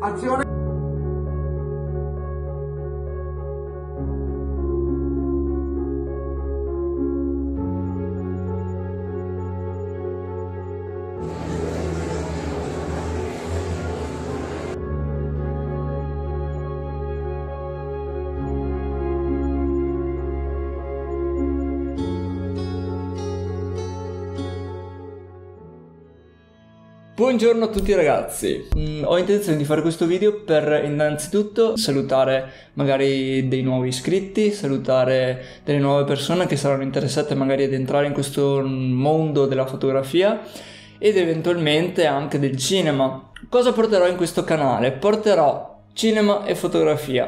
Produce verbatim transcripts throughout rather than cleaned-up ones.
Azione! Buongiorno a tutti ragazzi, mm, ho intenzione di fare questo video per innanzitutto salutare magari dei nuovi iscritti, salutare delle nuove persone che saranno interessate magari ad entrare in questo mondo della fotografia ed eventualmente anche del cinema. Cosa porterò in questo canale? Porterò cinema e fotografia.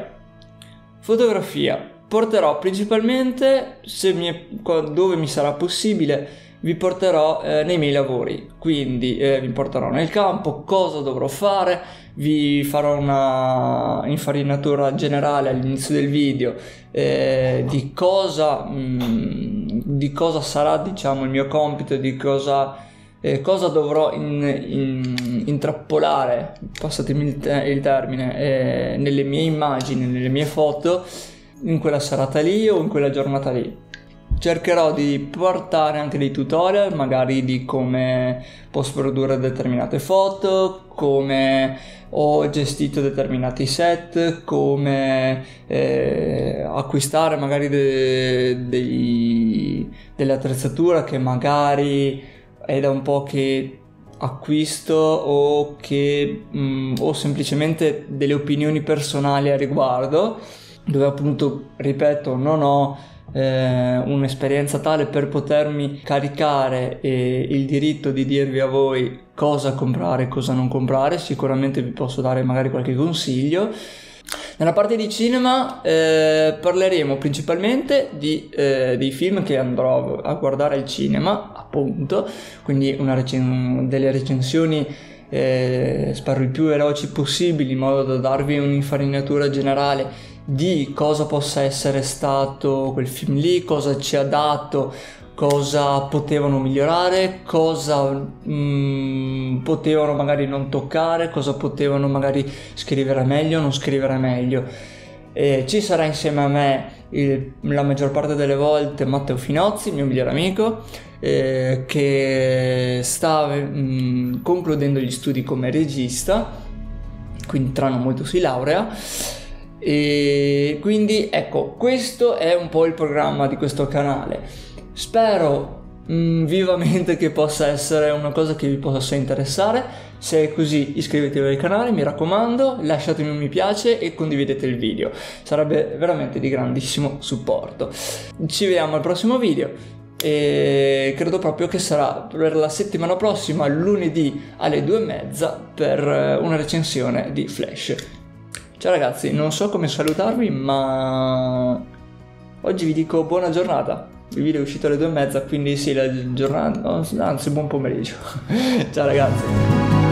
Fotografia porterò principalmente, se mi, dove mi sarà possibile, vi porterò eh, nei miei lavori, quindi eh, vi porterò nel campo, cosa dovrò fare, vi farò una infarinatura generale all'inizio del video eh, di cosa mh, di cosa sarà, diciamo, il mio compito, di cosa, eh, cosa dovrò in, in, intrappolare, passatemi il, te il termine, eh, nelle mie immagini, nelle mie foto, in quella serata lì o in quella giornata lì. Cercherò di portare anche dei tutorial, magari di come posso produrre determinate foto, come ho gestito determinati set, come eh, acquistare magari de dei, delle attrezzature che magari è da un po' che acquisto o che mh, ho semplicemente delle opinioni personali a riguardo, dove appunto, ripeto, non ho Eh, un'esperienza tale per potermi caricare eh, il diritto di dirvi a voi cosa comprare e cosa non comprare. Sicuramente vi posso dare magari qualche consiglio. Nella parte di cinema eh, parleremo principalmente di, eh, dei film che andrò a guardare al cinema, appunto, quindi una recen delle recensioni eh, spero il più veloci possibili, in modo da darvi un'infarinatura generale di cosa possa essere stato quel film lì, cosa ci ha dato, cosa potevano migliorare, cosa mh, potevano magari non toccare, cosa potevano magari scrivere meglio, non scrivere meglio. E ci sarà insieme a me il, la maggior parte delle volte Matteo Finozzi, mio migliore amico, eh, che sta mh, concludendo gli studi come regista, quindi tra non molto si laurea. E quindi ecco, questo è un po' il programma di questo canale. Spero mh, vivamente che possa essere una cosa che vi possa interessare. Se è così, iscrivetevi al canale, mi raccomando, lasciatemi un mi piace e condividete il video, sarebbe veramente di grandissimo supporto. Ci vediamo al prossimo video e credo proprio che sarà per la settimana prossima, lunedì alle due e mezza, per una recensione di Flash. Ciao ragazzi, non so come salutarvi, ma oggi vi dico buona giornata. Il video è uscito alle due e mezza, quindi sì, la giornata, anzi buon pomeriggio. Ciao ragazzi.